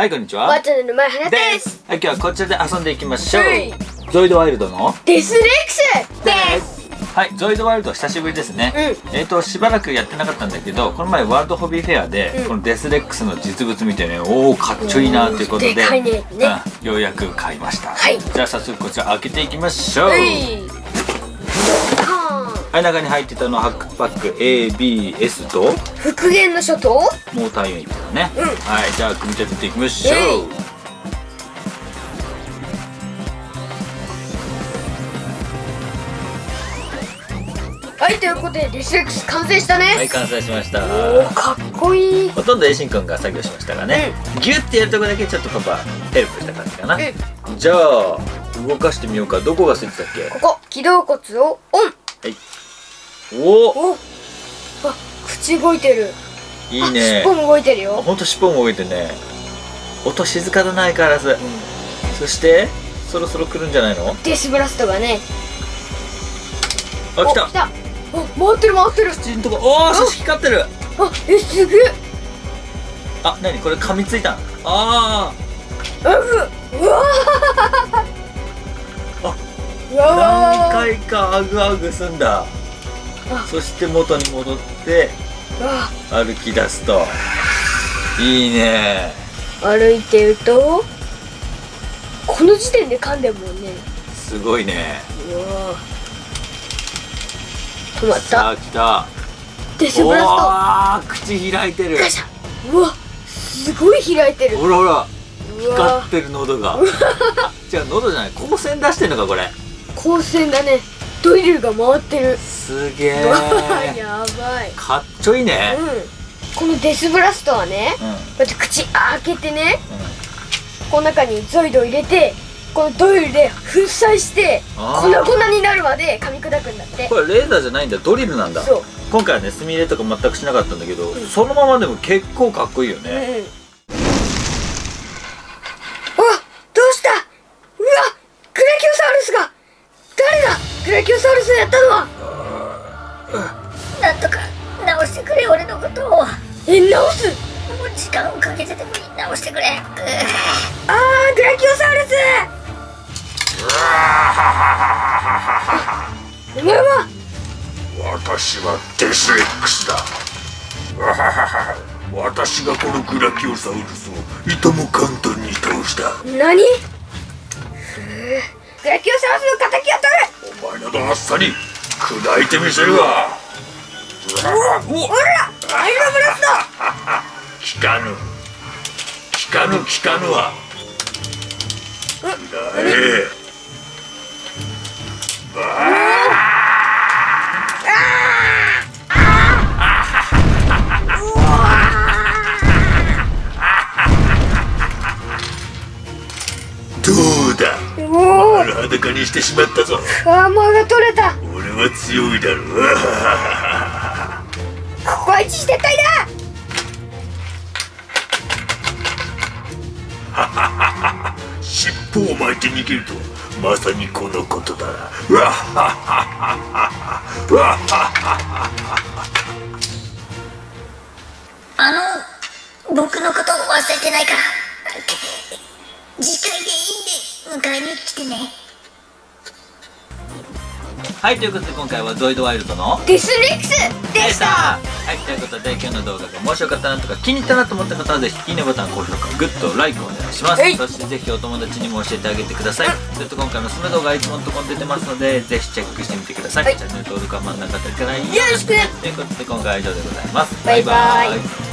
はい、こんにちは。 ワッチャンネル前原です。 はい、今日はこちらで遊んでいきましょう。 はい、 ゾイドワイルドのデスレックスです。 はい、ゾイドワイルド久しぶりですね。しばらくやってなかったんだけど、この前ワールドホビーフェアで、このデスレックスの実物見てね、おおかっちょいいなということで、ようやく買いました。はい、じゃあ早速こちら開けていきましょう。はい、中に入ってたのはハックパック ABS と復元の書とモーターユニットだね。はい、じゃあ組み立てていきましょう。 はい、ということでデスレックス完成したね。 はい、完成しました。 おー、かっこいい。 ほとんどエイシンくんが作業しましたがね、ギュッてやるとこだけちょっとパパヘルプした感じかな。じゃあ動かしてみようか。どこがスイッチだっけ？ ここ、起動骨をオン。はい。お、あ、口動いてる。 いいね。 尻尾も動いてるよ。 ほんと尻尾も動いてるね。音静かだな相変わらず。そしてそろそろ来るんじゃないの？ デスブラストがね。 あ、来た。 来た。あ、回ってる回ってる。 口のとこ、おお、そして光ってる。 あ、すげえ。 あ、なにこれ噛みついた。ああ、うわー。何回かアグアグすんだ。そして元に戻って歩き出すといいね。歩いてるとこの時点で噛んでるもんね。 すごいね。 うわ、止まった。 さあ来た。 デスブラスト。 あ、口開いてる。 うわ、すごい開いてる。 ほらほら、光ってる喉が。違う、喉じゃない、光線出してんのかこれ。 光線だね。ドリルが回ってる。 すげえ。 やばい。 かっちょいいね。 このデスブラストはね、こうやって口開けてね、この中にゾイドを入れて、このドリルで粉砕して粉々になるまで噛み砕くんだって。これレーザーじゃないんだ、ドリルなんだ。そう、今回はね墨入れとか全くしなかったんだけど、そのままでも結構かっこいいよね。あ、 どうした。うわ、グラキオサウルスが。誰だグラキオサウルスやったのは。 なんとか直してくれ、俺のことを。 直す。 もう時間をかけてでもいい、直してくれ。 あー、グラキオサウルス。お前は？ 私はデスレックスだ。私がこのグラキオサウルスをいとも簡単に倒した。 何？グラキオサウルスの敵を取る。 お前などあっさり砕いてみせるわ。 おら、アイロブラスト。 効かぬわ。砕え。どうだ、丸裸にしてしまったぞ。 アーマーが取れた。 俺は強いだろう。 ここは一時撤退だ。 尻尾を巻いて逃げるとまさにこのことだ。 僕のことを忘れてないから次回でいいんで迎えに来てね。 はい、ということで今回はゾイドワイルドのデスレックスでした。 はい、ということで今日の動画が面白かったなとか気に入ったなと思った方はぜひいいねボタン、高評価、グッド、ライクお願いします。そしてぜひお友達にも教えてあげてください。それと今回のおすすめ動画はいつものところに出てますのでぜひチェックしてみてください。チャンネル登録は真ん中からよろしくね。ということで今回は以上でございます。バイバイ。